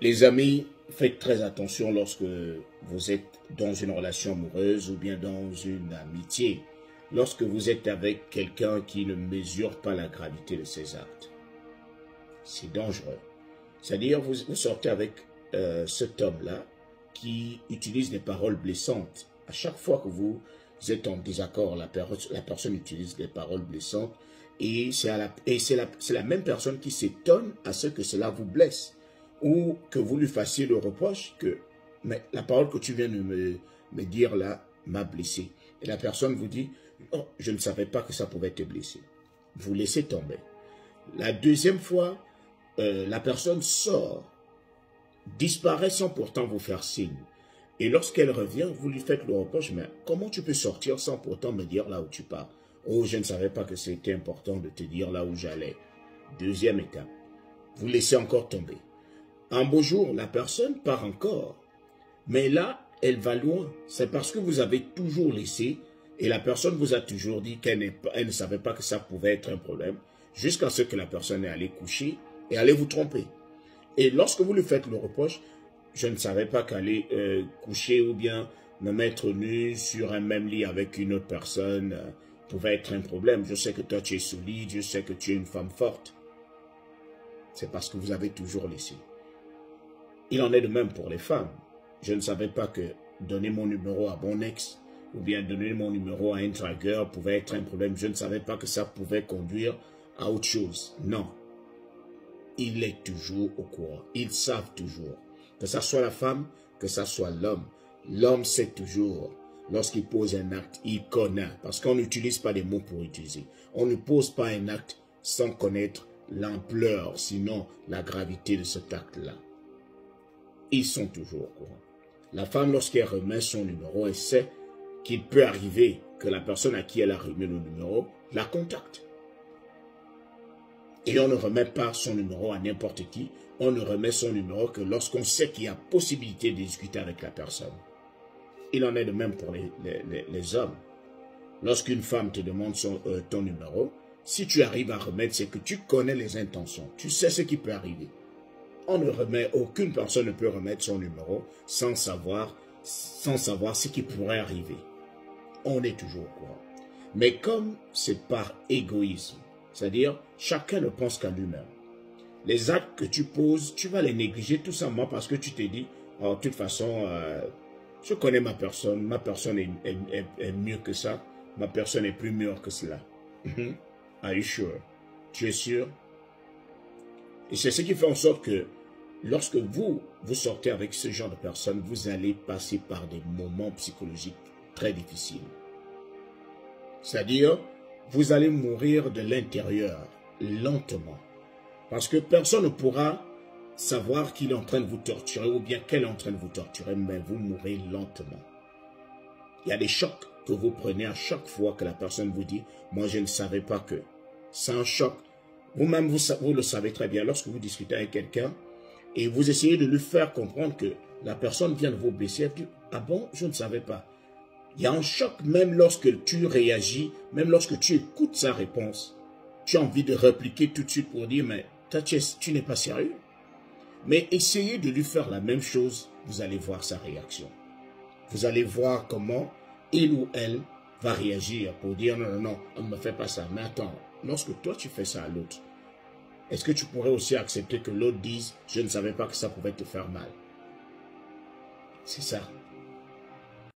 Les amis, faites très attention lorsque vous êtes dans une relation amoureuse ou bien dans une amitié. Lorsque vous êtes avec quelqu'un qui ne mesure pas la gravité de ses actes. C'est dangereux. C'est-à-dire, vous sortez avec cet homme-là qui utilise des paroles blessantes. À chaque fois que vous êtes en désaccord, la personne utilise des paroles blessantes et c'est la même personne qui s'étonne à ce que cela vous blesse ou que vous lui fassiez le reproche que mais la parole que tu viens de me dire là m'a blessé. Et la personne vous dit oh, je ne savais pas que ça pouvait te blesser. Vous laissez tomber. La deuxième fois, la personne sort, disparaît sans pourtant vous faire signe. Et lorsqu'elle revient, vous lui faites le reproche, mais comment tu peux sortir sans pourtant me dire là où tu pars? Oh, je ne savais pas que c'était important de te dire là où j'allais. Deuxième étape, vous laissez encore tomber. Un beau jour, la personne part encore. Mais là, elle va loin. C'est parce que vous avez toujours laissé et la personne vous a toujours dit qu'elle ne savait pas que ça pouvait être un problème jusqu'à ce que la personne est allée coucher et allait vous tromper. Et lorsque vous lui faites le reproche, je ne savais pas qu'aller coucher ou bien me mettre nu sur un même lit avec une autre personne pouvait être un problème. Je sais que toi tu es solide, je sais que tu es une femme forte. C'est parce que vous avez toujours laissé. Il en est de même pour les femmes. Je ne savais pas que donner mon numéro à mon ex ou bien donner mon numéro à un dragueur pouvait être un problème. Je ne savais pas que ça pouvait conduire à autre chose. Non. Il est toujours au courant. Ils savent toujours. Que ça soit la femme, que ça soit l'homme. L'homme sait toujours. Lorsqu'il pose un acte, il connaît. Parce qu'on n'utilise pas des mots pour utiliser. On ne pose pas un acte sans connaître l'ampleur, sinon la gravité de cet acte-là. Ils sont toujours au courant. La femme, lorsqu'elle remet son numéro, elle sait qu'il peut arriver que la personne à qui elle a remis le numéro la contacte. Et on ne remet pas son numéro à n'importe qui. On ne remet son numéro que lorsqu'on sait qu'il y a possibilité de discuter avec la personne. Il en est de même pour les hommes. Lorsqu'une femme te demande ton numéro, si tu arrives à remettre, c'est que tu connais les intentions. Tu sais ce qui peut arriver. On ne remet, aucune personne ne peut remettre son numéro sans savoir ce qui pourrait arriver. On est toujours au courant. Mais comme c'est par égoïsme, c'est-à-dire chacun ne pense qu'à lui-même. Les actes que tu poses, tu vas les négliger tout simplement parce que tu t'es dit, oh, de toute façon, je connais ma personne est mieux que ça, ma personne est plus mûre que cela. Are you sure? Tu es sûr? Et c'est ce qui fait en sorte que lorsque vous sortez avec ce genre de personnes, vous allez passer par des moments psychologiques très difficiles. C'est-à-dire, vous allez mourir de l'intérieur, lentement. Parce que personne ne pourra savoir qu'il est en train de vous torturer ou bien qu'elle est en train de vous torturer, mais vous mourrez lentement. Il y a des chocs que vous prenez à chaque fois que la personne vous dit « moi je ne savais pas que ». C'est un choc. Vous-même, vous le savez très bien. Lorsque vous discutez avec quelqu'un et vous essayez de lui faire comprendre que la personne vient de vous blesser, elle dit « ah bon, je ne savais pas ». Il y a un choc même lorsque tu réagis, même lorsque tu écoutes sa réponse. Tu as envie de répliquer tout de suite pour dire « mais tu n'es pas sérieux ». Mais essayez de lui faire la même chose, vous allez voir sa réaction. Vous allez voir comment il ou elle va réagir pour dire « non, non, non, on ne me fait pas ça ». Mais attends, lorsque toi tu fais ça à l'autre, est-ce que tu pourrais aussi accepter que l'autre dise « je ne savais pas que ça pouvait te faire mal ». C'est ça.